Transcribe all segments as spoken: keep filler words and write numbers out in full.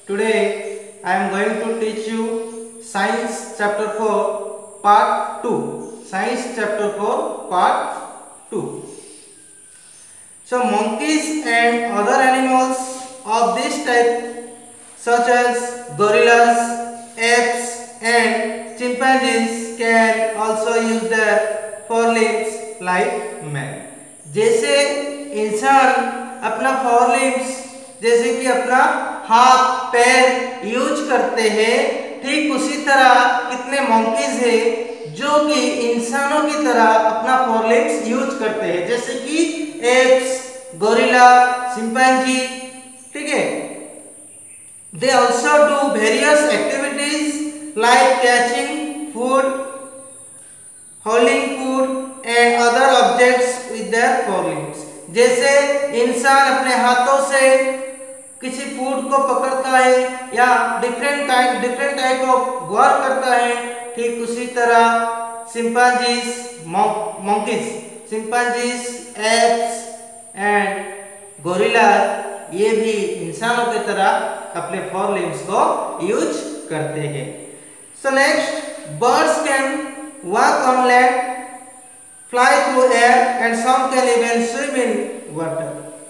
Today I am going to teach you Science chapter four part two. Science chapter four part two. So monkeys and other animals of this type such as gorillas, apes and chimpanzees can also use their forelimbs like man. जैसे इंसान अपना forelimbs जैसे कि अपना हाथ पैर use करते हैं, ठीक उसी तरह कितने मंकीज हैं जो कि इंसानों की तरह अपना फोरलिम्स यूज करते हैं, जैसे कि एप्स, गोरिल्ला, चिंपैंजी, ठीक है। They also do various activities like catching food, holding food and other objects with their forelimbs. जैसे इंसान अपने हाथों से किसी फूड को पकड़ता है या different type different type of work करता है, ठीक उसी तरह chimpanzees, monkeys, chimpanzees, apes and gorilla ये भी इंसानों की तरह अपने फोरलिम्स को यूज करते हैं। So next, birds can walk on land, fly through air and some can even swim in water.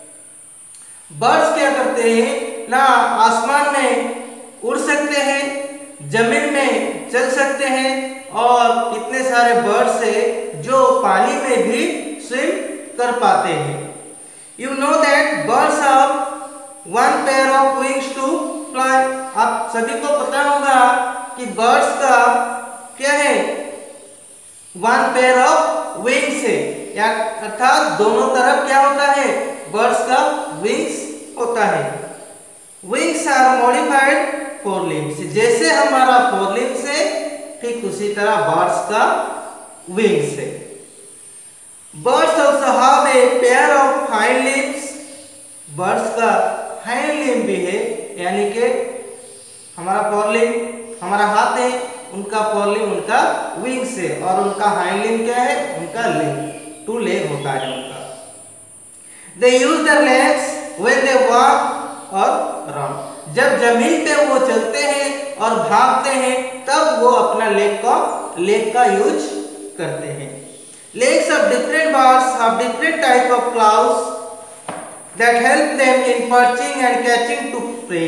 Birds क्या करते हैं ना, आसमान में उड़ सकते हैं, जमीन में चल सकते हैं और कितने सारे बर्ड्स हैं जो पानी में भी स्विम कर पाते हैं। You know that birds have one pair of wings to fly. आप सभी को पता होगा कि बर्ड्स का क्या है, वन पेयर ऑफ विंग्स है, या अर्थात दोनों तरफ क्या होता है, बर्ड्स का विंग्स होता है। विंग्स आर मॉडिफाइड फोरलिम्स, जैसे हमारा फोरलिम्स है ठीक उसी तरह बर्ड्स का विंग्स है। Birds also have a pair of hind limbs, birds का हाइंड लिम्ब भी है, यानी कि हमारा फोरलिम्ब हमारा हाथ है, उनका फोरलिम्ब उनका विंग्स है और उनका हाइंड लिम्ब क्या है, उनका लेग, टू लेग होता है उनका। They use their legs when they walk और रन, जब जमीन पे वो चलते हैं और भागते हैं तब वो अपना लेग को लेग का यूज करते हैं। Legs of different birds have different type of claws that help them in perching and catching to prey,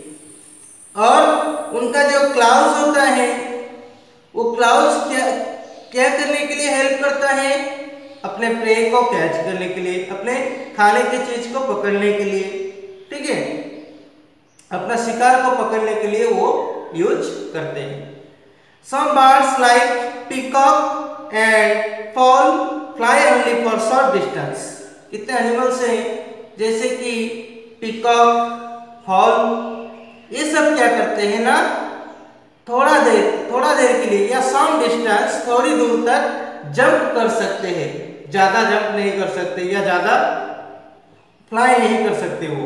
और उनका जो क्लाउज होता है वो क्लाउज क्या क्या करने के लिए हेल्प करता है, अपने प्रे को कैच करने के लिए, अपने खाने की चीज को पकड़ने के लिए, ठीक है, अपना शिकार को पकड़ने के लिए वो यूज करते हैं। Some birds like peacock and fowl fly only for short distance. कितने एनिमल्स हैं जैसे कि पीकॉक, फॉल, ये सब क्या करते हैं ना, थोड़ा देर थोड़ा देर के लिए या सम डिस्टेंस थोड़ी दूर तक जंप कर सकते हैं, ज्यादा जंप नहीं कर सकते या ज्यादा फ्लाई नहीं कर सकते वो।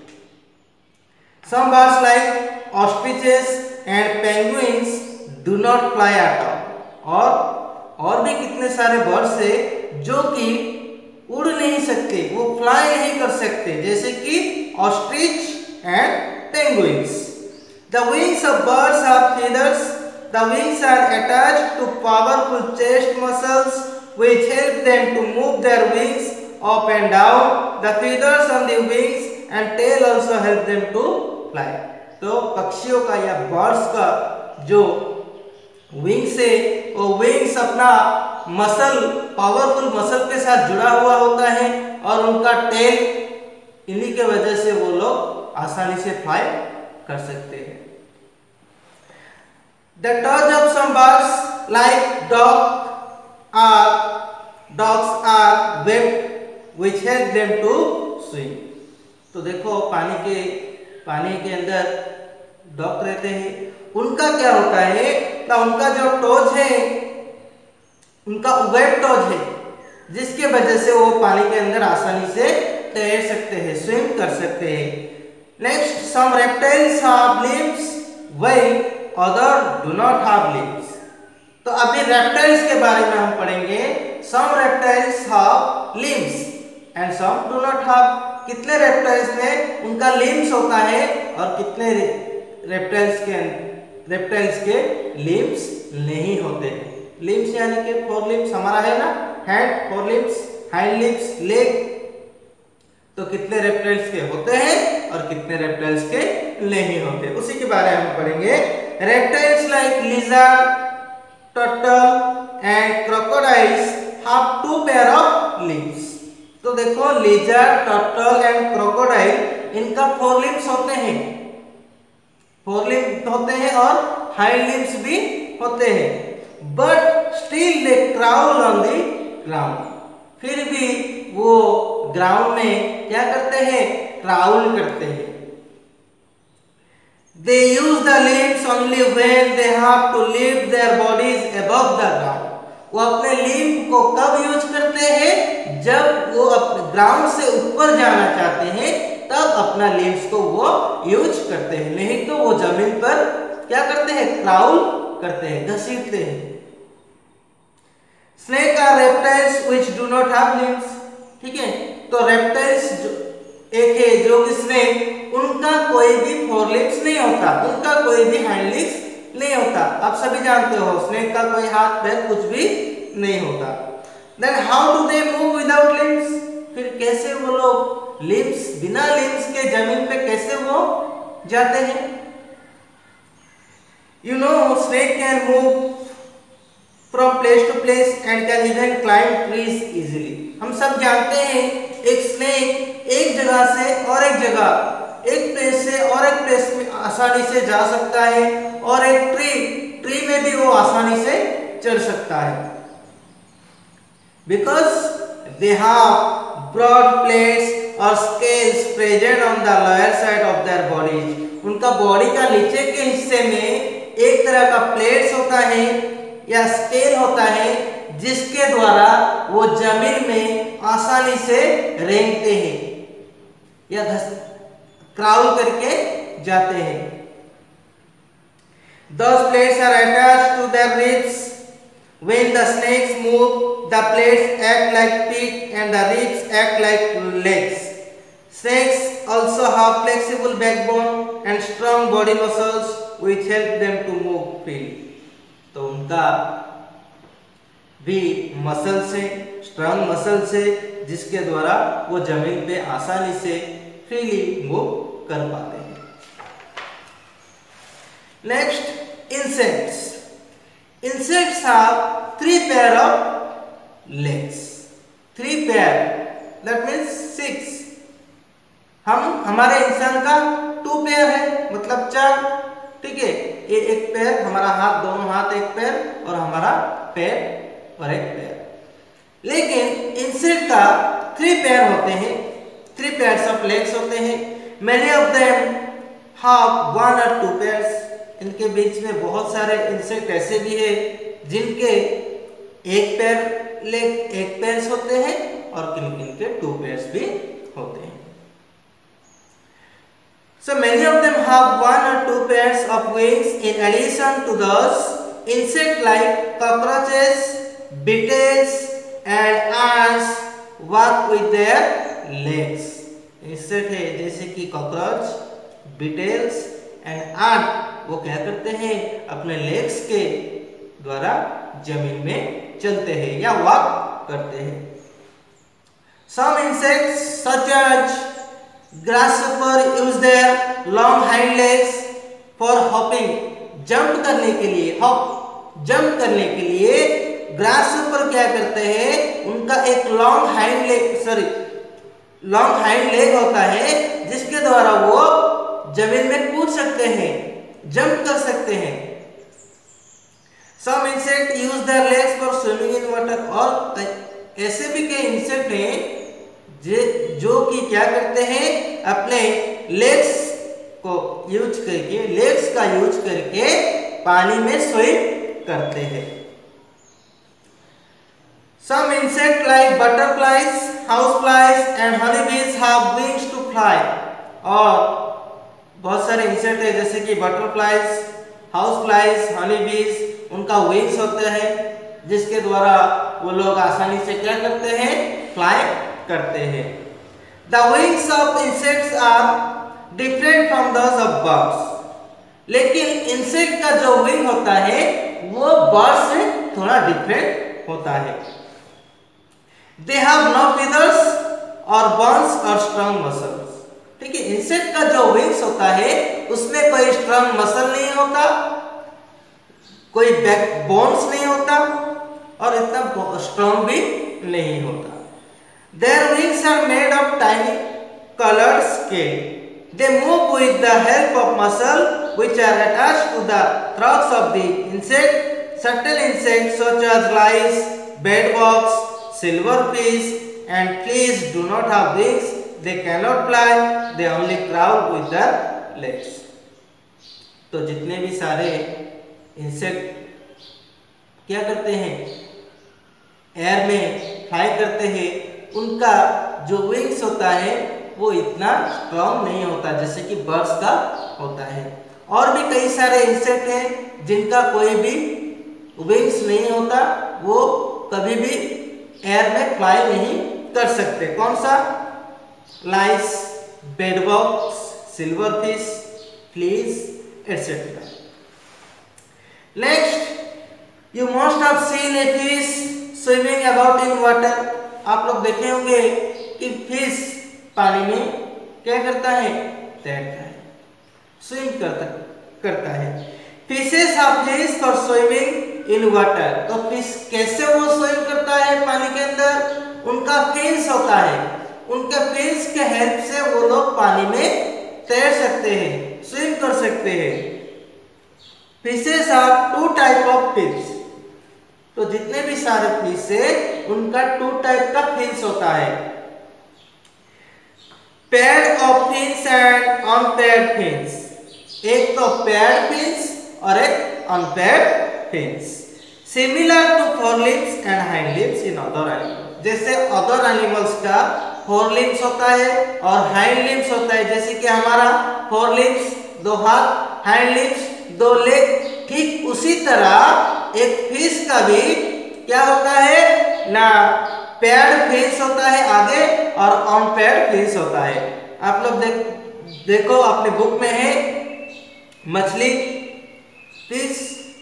Some birds like ostriches and penguins do not fly at all, और और भी कितने सारे बर्ड्स हैं जो कि उड़ नहीं सकते, वो फ्लाई नहीं कर सकते, जैसे कि ostrich and penguins. The wings of birds have feathers. The wings are attached to powerful chest muscles which help them to move their wings up and down. The feathers on the wings and tail also help them to fly. तो पक्षियों का या birds का जो wings है वो wings अपना muscle, powerful muscle के साथ जुड़ा हुआ होता है और उनका टेल, इन्हीं के वजह से वो लोग आसानी से फ्लाई कर सकते हैं। The toes of some birds like dog are dogs are webbed which help them to swim. तो देखो पानी के पानी के अंदर डॉग रहते हैं, उनका क्या होता है ना, उनका जो टोज है उनका वेब टोज है, जिसके वजह से वो पानी के अंदर आसानी से तैर सकते हैं, स्विम कर सकते हैं। Next, some reptiles have limbs while other do not have limbs. तो अभी reptiles के बारे में हम पढ़ेंगे। Some reptiles have limbs and some do not have. कितने reptiles में उनका limbs होता है और कितने रेप्टाइल्स के रेप्टाइल्स के लिम्स नहीं होते हैं। लिम्स यानी कि फोर लिम्स हमारा है ना, head, four limbs, hind limbs, leg, तो कितने रेप्टाइल्स के होते हैं और कितने रेप्टाइल्स के नहीं होते, उसी के बारे में हम पढ़ेंगे। Reptiles like lizard, turtle and crocodiles have two pair of limbs. तो देखो लिजर्ड, टर्टल एंड क्रोकोडाइल इनका फोर लिम्स होते हैं, फोर लिम्स होते हैं और हाइंड लिम्स भी होते हैं, but still they crawl on the ground. फिर भी वो ग्राउंड में क्या करते हैं, क्राउल करते हैं। They use the limbs only when they have to lift their bodies above the ground. वो अपने लिम्ब को कब यूज करते हैं, जब वो अपने ग्राउंड से ऊपर जाना चाहते हैं, तब अपना लिम्स को वो यूज करते हैं, नहीं तो वो जमीन पर क्या करते हैं, क्राउल करते हैं, घसीटते हैं। Snake are reptiles which do not have limbs. ठीक है, तो रेप्टाइल्स जो एक है जो कि स्नेक, उनका कोई भी फोर लिम्स नहीं होता, उनका कोई भी हाइंड लिम्स नहीं होता। आप सभी जानते हो स्नेक का कोई हाथ पैर कुछ भी नहीं होता। Then how do they move without limbs. फिर कैसे वो लोग लिम्स, बिना लिम्स के जमीन पे कैसे वो जाते हैं। You know snake can move from place to place and can even climb trees easily. हम सब जानते हैं एक स्नेक एक जगह से और एक जगह, एक प्लेस से और एक प्लेस में आसानी से जा सकता है, और एक ट्री ट्री में भी वो आसानी से चढ़ सकता है, because they have broad plates और scales present on the lower side of their bodies. उनका बॉडी का नीचे के हिस्से में एक तरह का प्लेट्स होता है या स्केल होता है, जिसके द्वारा वो जमीन में आसानी से रेंगते हैं या क्राउल करके जाते हैं। Those plates are attached to their ribs. When the snakes move, the plates act like feet and the ribs act like legs. Snakes also have flexible backbone and strong body muscles which help them to move freely. तो उनका भी muscle से, strong muscle से, जिसके द्वारा वो जमीन पे आसानी से फ्रीली मूव कर पाते हैं। Next insects. Insects have three pair of legs. Three pair that means six. हम हमारे इंसान का टू पेयर है, मतलब चार। ठीक है, ये एक पैर, हमारा हाथ, दोनों हाथ एक पैर, और हमारा पैर और एक पैर। लेकिन इंसेक्ट का थ्री पेयर होते हैं, थ्री पेयर्स ऑफ लेग्स होते हैं। Many of them have one or two pairs. इनके बीच में बहुत सारे इंसेक्ट ऐसे भी है जिनके एक पैर लेग, एक पैर्स होते हैं, और किन किन के टू पैर्स भी होते हैं। So many of them have one or two pairs of wings in addition to those. Insect like cockroaches, beetles and ants walk with their legs. Insect है जैसे कि कॉकरोच, बीटल्स एंड आंट, वो क्या करते हैं, अपने लेग्स के द्वारा जमीन में चलते हैं या वॉक करते हैं। Some insects such as grasshopper use their long hind legs for hopping. Jump करने के लिए, हॉप जंप करने के लिए ग्रासहॉपर क्या करते हैं, उनका एक long hind leg, sorry long hind leg होता है, जिसके द्वारा वो जमीन में कूद सकते हैं, जंप कर सकते हैं। Some insect use their legs for swimming in water. और ऐसे भी कई इंसेक्ट हैं जो कि क्या करते हैं, अपने लेग्स को यूज करके, लेग्स का यूज करके पानी में स्विम करते हैं। Some insect like butterflies, houseflies and honeybees have wings to fly. और बहुत सारे इंसेक्ट है जैसे कि बटरफ्लाइज, हाउसफ्लाइज, हनीबीज, उनका विंग्स होते हैं जिसके द्वारा वो लोग आसानी से क्या करते हैं, फ्लाई करते हैं। The wings of insects are different from those of birds. लेकिन इंसेक्ट का जो विंग होता है वो बर्ड से थोड़ा डिफरेंट होता है। दे हैव नो फीदर्स और बोन्स और स्ट्रॉन्ग मसल्स। ठीक है, इंसेक्ट का जो विंग्स होता है उसमें कोई स्ट्रॉन्ग मसल नहीं होता, कोई बैक बोन्स नहीं होता और इतना स्ट्रॉन्ग भी नहीं होता। Their wings are made of tiny colored scale. They move with the help of muscle which are attached to the throats of the insect. Certain insects such as lice, bedbugs, silverfish and fleas do not have wings. They cannot fly. They only crawl with their legs. तो जितने भी सारे insect क्या करते हैं, air में fly करते हैं, उनका जो विंग्स होता है वो इतना स्ट्रॉन्ग नहीं होता जैसे कि बर्ड्स का होता है। और भी कई सारे इंसेक्ट हैं जिनका कोई भी विंग्स नहीं होता, वो कभी भी एयर में फ्लाई नहीं कर सकते। कौन सा? Lice, bedbugs, silverfish, fleas etcetera. Next, you must have seen a fish swimming about in water. आप लोग देखे होंगे कि फिश पानी में क्या करता है? तैरता है, स्विम करता करता है। Fishes are fish for swimming in water. तो फिश कैसे वो स्विम करता है पानी के अंदर? उनका फिन्स होता है, उनके फिन्स के हेल्प से वो लोग पानी में तैर सकते हैं, स्विम कर सकते हैं। Fishes are two type of fish. तो जितने भी सारे फिश है उनका टू टाइप का फिन्स होता है, paired of fins and unpaired fins. एक तो पेयर्ड फिन्स और एक unpaired fins. Similar to forelimbs and hindlimbs in other animals. जैसे अदर एनिमल्स का फोरलिम्स होता है और हाइंडलिम्स होता है, जैसे कि हमारा फोरलिम्स दो हाथ, हाइंडलिम्स दो लेग, ठीक उसी तरह एक फिश का भी क्या होता है ना, पेयर्ड फिश होता है आगे और अनपेयर्ड फिश होता है। आप लोग देख देखो अपने बुक में है मछली fish.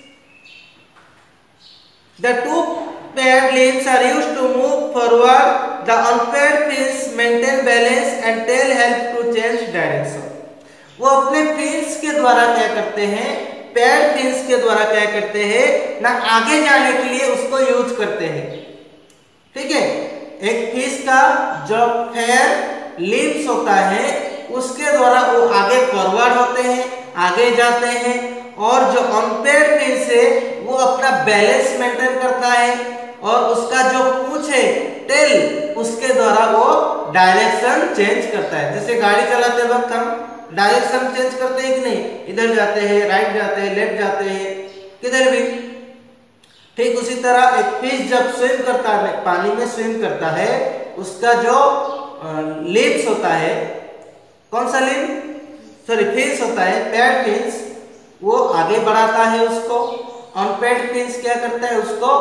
The two paired limbs are used to move forward. The unpaired fins maintain balance and tail help to change direction. वो अपने फिन्स के द्वारा क्या करते हैं, पेयर्ड फिन्स के द्वारा क्या करते हैं ना, आगे जाने के लिए उसको यूज करते हैं। ठीक है, एक फिश का जो फेयर लिम्स होता है उसके द्वारा वो आगे फॉरवर्ड होते हैं, आगे जाते हैं, और जो अनपेयर्ड फिश है वो अपना बैलेंस मेंटेन करता है और उसका जो पूंछ है टेल, उसके द्वारा वो डायरेक्शन चेंज करता है। जैसे गाड़ी चलाते वक्त हम डायरेक्शन चेंज करते हैं कि नहीं, इधर जाते हैं, राइट जाते हैं, लेफ्ट जाते हैं, किधर भी। ठीक उसी तरह एक फिश जब स्विम करता है, पानी में स्विम करता है, उसका जो लिम्स होता है, कौन सा लिम, सॉरी फिश होता है, पेयर्ड फिश, वो आगे बढ़ाता है उसको। अनपेयर्ड फिश क्या करता है, उसको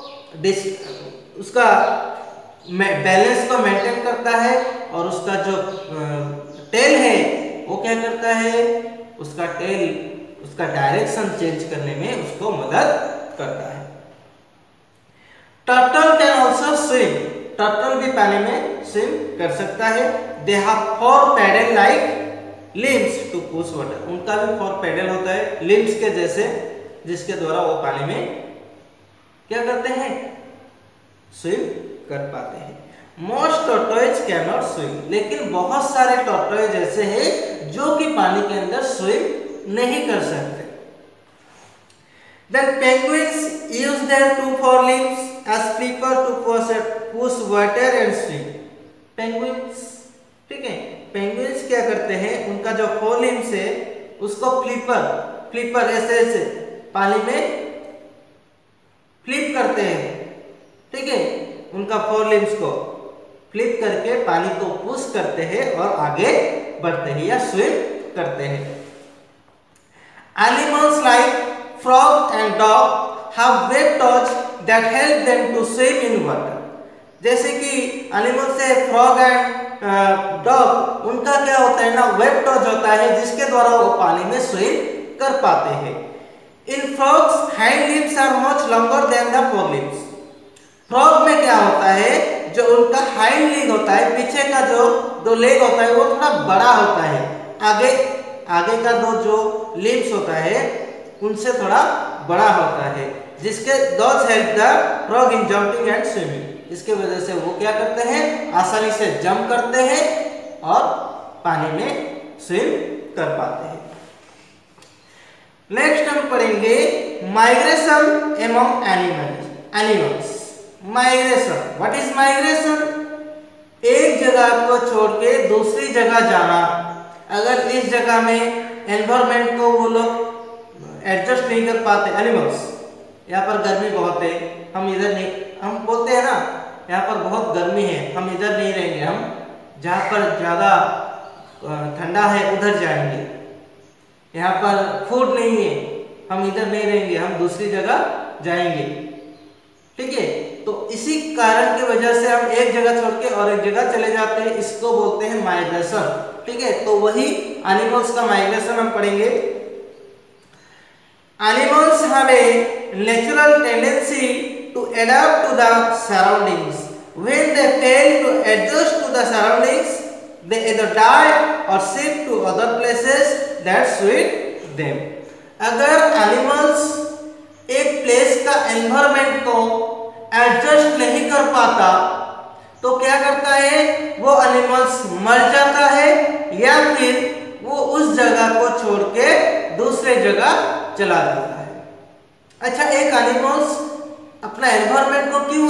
उसका बैलेंस को मेंटेन करता है और उसका जो टेल है वो क्या करता है, उसका टेल उसका डायरेक्शन चेंज करने में उसको मदद करता है। Turtle can also swim. Turtle भी पानी में स्विम कर सकता है। They have four paddle like limbs to push water. उनका भी फोर पैडल होता है लिम्स के जैसे, जिसके द्वारा वो पानी में क्या करते हैं, स्विम कर पाते हैं। Most tortoise can not swim. लेकिन बहुत सारे टॉर्टोइज ऐसे हैं जो कि पानी के अंदर स्विम नहीं कर सकते। Then penguins use their two forelimbs as flipper to push push water and swim. Penguins, ठीक है, penguins क्या करते हैं, उनका जो forelimbs है उसको फ्लिपर फ्लिपर ऐसे ऐसे पानी में फ्लिप करते हैं। ठीक है, उनका forelimbs को फ्लिप करके पानी को पुश करते हैं और आगे बढ़ते हैं या स्विम करते हैं। Animals like frog and dog have webbed toes that help them to swim in water. जैसे कि एनिमल्स है फ्रॉग एंड डॉग, उनका क्या होता है ना, वेब टॉज होता है जिसके द्वारा वो पानी में स्विम कर पाते हैं। In frogs hind limbs are much longer than the fore limbs. Frog में क्या होता है, जो उनका हाइंड लेग होता है, पीछे का जो दो लेग होता है वो थोड़ा बड़ा होता है, आगे आगे का दो जो लिम्स होता है उनसे थोड़ा बड़ा होता है, जिसके those help the frog in jumping and swimming. इसके वजह से वो क्या करते हैं, आसानी से जंप करते हैं और पानी में स्विम कर पाते हैं। नेक्स्ट हम पढ़ेंगे migration among animals animals migration. What is migration? एक जगह को छोड़ के दूसरी जगह जाना। अगर इस जगह में एनवायरमेंट को वो लोग एडजस्ट नहीं कर पाते, एनिमल्स, यहाँ पर गर्मी बहुत है, हम इधर नहीं, हम बोलते हैं ना यहाँ पर बहुत गर्मी है, हम इधर नहीं रहेंगे, हम जहाँ पर ज़्यादा ठंडा है उधर जाएंगे। यहाँ पर फूड नहीं है, हम इधर नहीं रहेंगे, हम दूसरी जगह जाएंगे। ठीक है, तो इसी कारण की वजह से हम एक जगह छोड़ के और एक जगह चले जाते हैं, इसको बोलते हैं माइग्रेशन। ठीक है, तो वही एनिमल्स का माइग्रेशन हम पढ़ेंगे। Animals have a natural tendency to adopt to the surroundings. When they fail to adjust to the surroundings, they either die or shift to other places that suit them। अगर animals एक place का environment को adjust नहीं कर पाता तो क्या करता है, वो एनिमल्स मर जाता है या फिर वो उस जगह को छोड़ के दूसरे जगह चला जाता है। अच्छा, एक एनिमल्स अपना एनवायरमेंट को क्यों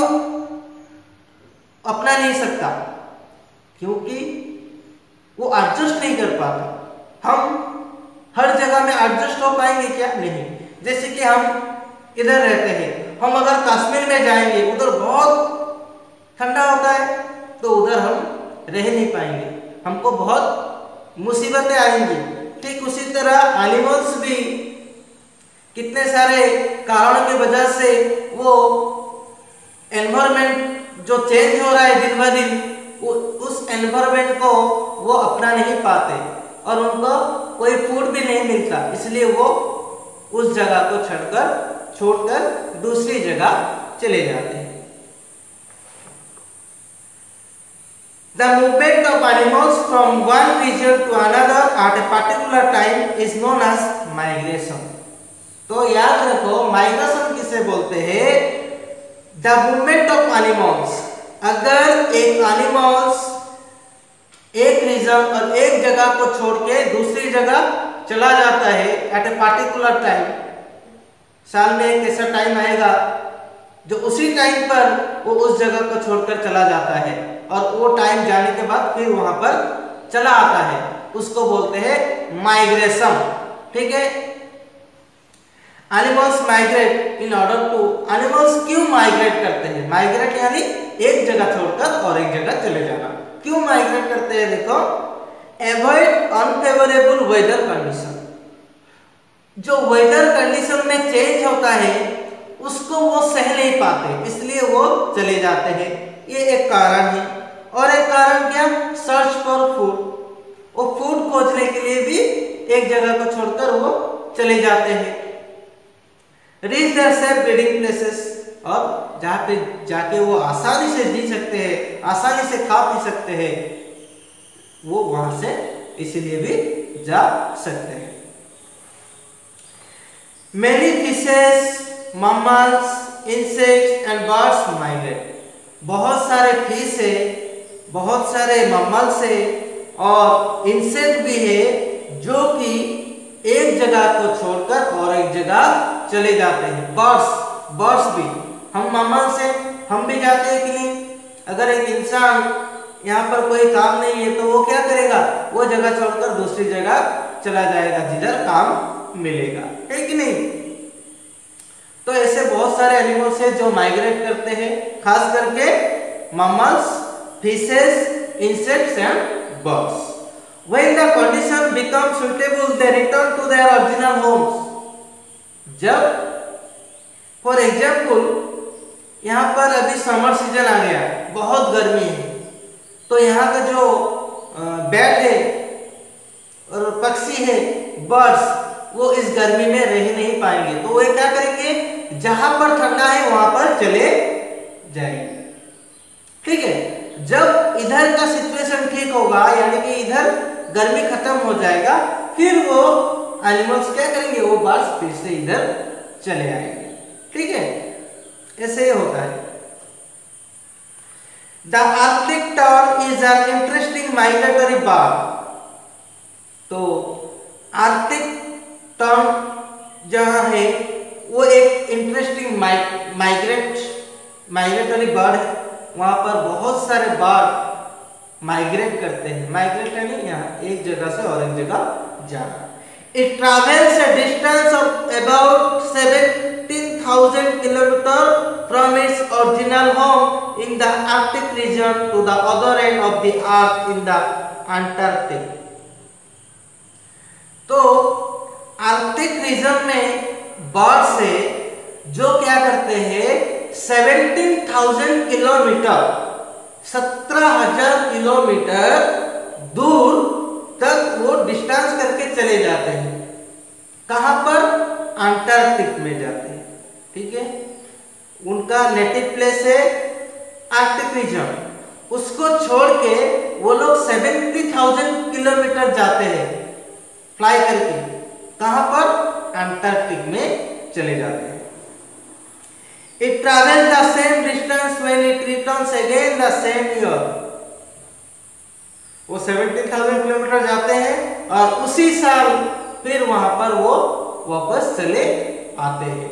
अपना नहीं सकता? क्योंकि वो एडजस्ट नहीं कर पाता। हम हर जगह में एडजस्ट हो पाएंगे क्या? नहीं। जैसे कि हम इधर रहते हैं, हम अगर कश्मीर में जाएंगे, उधर बहुत ठंडा होता है, तो उधर हम रह नहीं पाएंगे, हमको बहुत मुसीबतें आएंगी। ठीक उसी तरह एनिमल्स भी कितने सारे कारणों की वजह से वो एनवायरमेंट जो चेंज हो रहा है दिन ब दिन, उस एनवायरमेंट को वो अपना नहीं पाते और उनको कोई फूड भी नहीं मिलता, इसलिए वो उस जगह को छोड़कर छोड़कर दूसरी जगह चले जाते हैं। The movement of animals from one region to another at a particular time is known as migration। तो याद रखो, माइग्रेशन किसे बोलते हैं? The movement of animals। अगर एक एनिमल्स एक रीजन और एक जगह को छोड़ के दूसरी जगह चला जाता है एट ए पार्टिकुलर टाइम, साल में एक ऐसा टाइम आएगा जो उसी टाइम पर वो उस जगह को छोड़कर चला जाता है और वो टाइम जाने के बाद फिर वहां पर चला आता है, उसको बोलते हैं माइग्रेशन। ठीक है, animals migrate in order to. Animals क्यों माइग्रेट करते हैं? माइग्रेट यानी एक जगह छोड़कर और एक जगह चले जाना। क्यों माइग्रेट करते हैं? देखो, अवॉइड अनफेवरेबल वेदर कंडीशन। जो वेदर कंडीशन में चेंज होता है उसको वो सह नहीं पाते, इसलिए वो चले जाते हैं, ये एक कारण है। और एक कारण क्या? Search for food. वो फूड खोजने के लिए भी एक जगह को छोड़कर वो चले जाते हैं। Reach their safe breeding places, और जहाँ पे जाके वो आसानी से जी सकते हैं, आसानी से खा पी सकते हैं, वो वहां से इसीलिए भी जा सकते हैं। Many fishes, mammals, insects and birds migrate। बहुत सारे फिश है, बहुत सारे मम्मल्स है और इंसेक्ट भी है जो कि एक जगह को छोड़कर और एक जगह चले जाते हैं। बर्ड्स बर्ड्स भी, हम मम्मल्स हैं, हम भी जाते हैं कि नहीं? अगर एक इंसान यहाँ पर कोई काम नहीं है तो वो क्या करेगा? वो जगह छोड़कर दूसरी जगह चला जाएगा जिधर काम मिलेगा, है कि नहीं? तो ऐसे बहुत सारे एनिमल्स हैं जो माइग्रेट करते हैं, खास करके mammals, fishes, insects and birds. When the condition becomes suitable, they return to their original homes। जब फॉर एग्जाम्पल यहाँ पर अभी समर सीजन आ गया, बहुत गर्मी है, तो यहाँ का जो बैट है और पक्षी है, बर्ड्स, वो इस गर्मी में रह नहीं पाएंगे। तो वे क्या करेंगे, जहां पर ठंडा है वहां पर चले जाएंगे। ठीक है, जब इधर का सिचुएशन ठीक होगा, यानी कि इधर गर्मी खत्म हो जाएगा, फिर वो एनिमल्स क्या करेंगे, वो बर्ड्स फिर से इधर चले आएंगे। ठीक है, ऐसे ही होता है। The Arctic tern is an interesting migratory bird. तो आर्कटिक टर्न जहां है वो एक इंटरेस्टिंग माइग्रेट माइग्रेटरी बर्ड है। वहां पर बहुत सारे बर्ड माइग्रेट करते हैं। माइग्रेट यानी यहाँ एक जगह से और एक जगह जाना। It travels a distance of about seventeen thousand kilometre from its original home in the Arctic region to the other end of the earth in the Antarctic। तो आर्कटिक रीजन में बर्ड से जो क्या करते हैं, सत्रह हज़ार किलोमीटर, सत्रह हजार किलोमीटर दूर तक वो डिस्टेंस करके चले जाते हैं। कहां पर, अंटार्कटिक में जाते हैं। ठीक है, उनका नेटिव प्लेस है आर्कटिक रीजन, उसको छोड़ के वो लोग सत्तर हज़ार किलोमीटर जाते हैं फ्लाई करके। कहां पर, अंटार्कटिक में चले जाते हैं। It travel the same distance when it returns again the same year. वो सत्तर हज़ार किलोमीटर जाते हैं और उसी साल फिर वहां पर वो वापस चले आते हैं।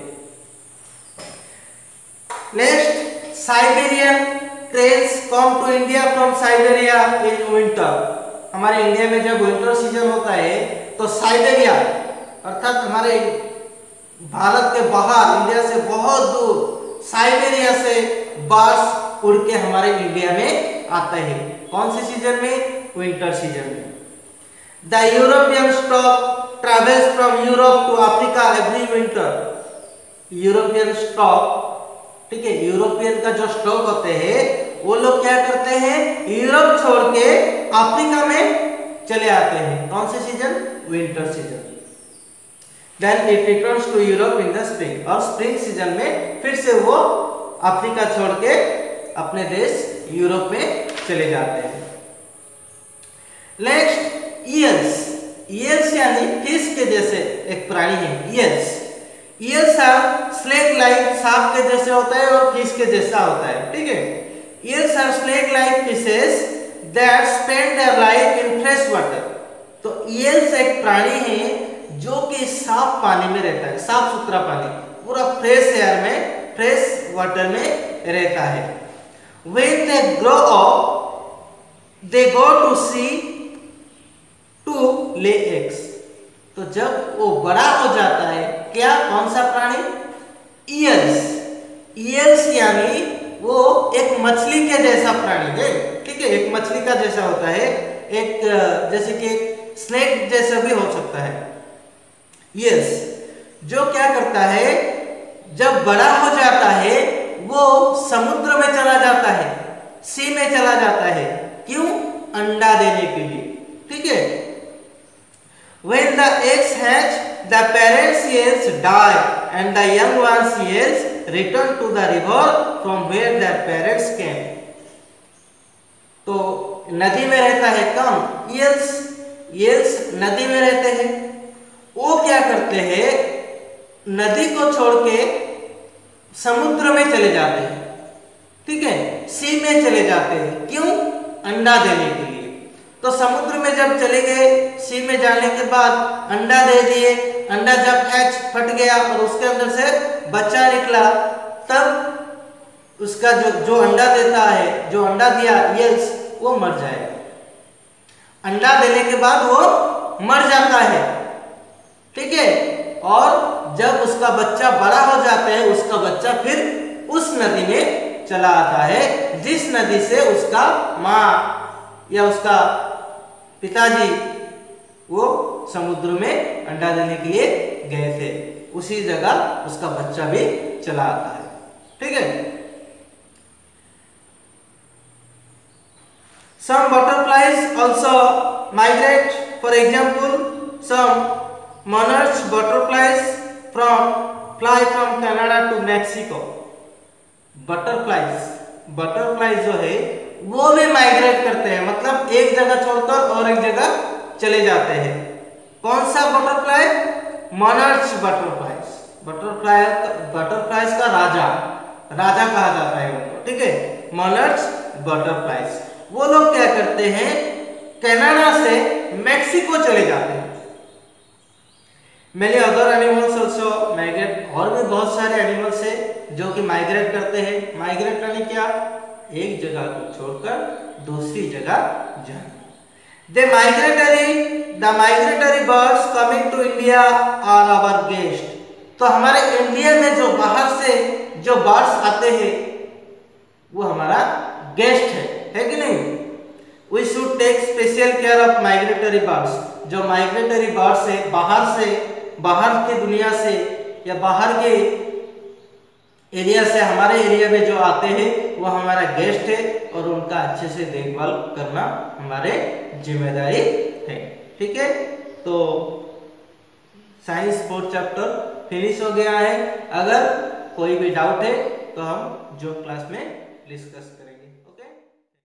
Next, Siberian cranes come to India from Siberia in winter. हमारे इंडिया में जब विंटर सीजन होता है तो साइबेरिया अर्थात हमारे भारत के बाहर, इंडिया से बहुत दूर, साइबेरिया से बर्ड्स उड़ के हमारे इंडिया में आते हैं। कौन से सीजन में, विंटर सीजन में। The European stork travels from Europe to Africa every winter. European stork, ठीक है, यूरोपियन का जो स्टॉक होते हैं वो लोग क्या करते हैं, यूरोप छोड़ के अफ्रीका में चले आते हैं। कौन से season, winter season. Then it returns to Europe in the spring. और स्प्रिंग सीजन में फिर से वो अफ्रीका छोड़ के अपने देश यूरोप में चले जाते हैं। नेक्स्ट, ईयल्स। ईयल्स यानी फिश के जैसे एक प्राणी है, eels. Eels are snake like, सांप के जैसे होता है और फिश के जैसा होता है। ठीक है, eels are snake like fishes that spend their life in fresh water. तो ईयल्स एक प्राणी है जो कि साफ पानी में रहता है, साफ सुथरा पानी, पूरा फ्रेश एयर में, फ्रेश वाटर में रहता है। When they grow up, they go to sea to lay eggs। तो जब वो बड़ा हो जाता है, क्या, कौन सा प्राणी, ईयल्स। ईयल्स यानी वो एक मछली के जैसा प्राणी है। ठीक है, एक मछली का जैसा होता है, एक जैसे कि स्नेक जैसा भी हो सकता है। ईयल्स जो क्या करता है, जब बड़ा हो जाता है वो समुद्र में चला जाता है, सी में चला जाता है। क्यों, अंडा देने के लिए। ठीक है, when the eggs hatch, the parents eels die and the young ones eels return to the river from where their parents came। तो नदी में रहता है कम ईल्स, ईल्स नदी में रहते हैं। वो क्या करते हैं, नदी को छोड़ के समुद्र में चले जाते हैं। ठीक है, सी में चले जाते हैं। क्यों, अंडा देने के लिए। तो समुद्र में जब चले गए, सी में जाने के बाद अंडा दे दिए, अंडा जब हैच फट गया और उसके अंदर से बच्चा निकला, तब उसका जो जो अंडा देता है, जो अंडा दिया ईल्स, वो मर जाएगा। अंडा देने के बाद वो मर जाता है। ठीक है, और जब उसका बच्चा बड़ा हो जाता है, उसका बच्चा फिर उस नदी में चला आता है जिस नदी से उसका माँ या उसका पिताजी वो समुद्र में अंडा देने के लिए गए थे। उसी जगह उसका बच्चा भी चला आता है। ठीक है, some butterflies also migrate. For example, some monarch butterflies from fly from Canada to Mexico. butterflies butterflies जो है वो भी माइग्रेट करते हैं, मतलब एक जगह छोड़कर और एक जगह चले जाते हैं। कौन सा butterfly? monarch butterflies। Butterfly butterflies का राजा राजा कहा जाता है उनको, ठीक है। monarch butterflies वो लोग क्या करते हैं, कनाडा से मेक्सिको चले जाते हैं। Many other animals also migrate, और भी बहुत सारे एनिमल्स है जो कि माइग्रेट करते हैं। माइग्रेट यानी क्या? एक जगह को छोड़कर दूसरी जगह जाना। The migratory the migratory birds coming to India are our guest। तो हमारे इंडिया में जो बाहर से जो बर्ड्स आते हैं वो हमारा गेस्ट है, है कि नहीं? We should take special care of migratory birds। जो माइग्रेटरी बर्ड्स है, बाहर से बाहर की दुनिया से या बाहर के एरिया से हमारे एरिया में जो आते हैं वो हमारा गेस्ट है, और उनका अच्छे से देखभाल करना हमारे जिम्मेदारी है, ठीक है। तो साइंस फोर्थ चैप्टर फिनिश हो गया है। अगर कोई भी डाउट है तो हम जो क्लास में डिस्कस करेंगे।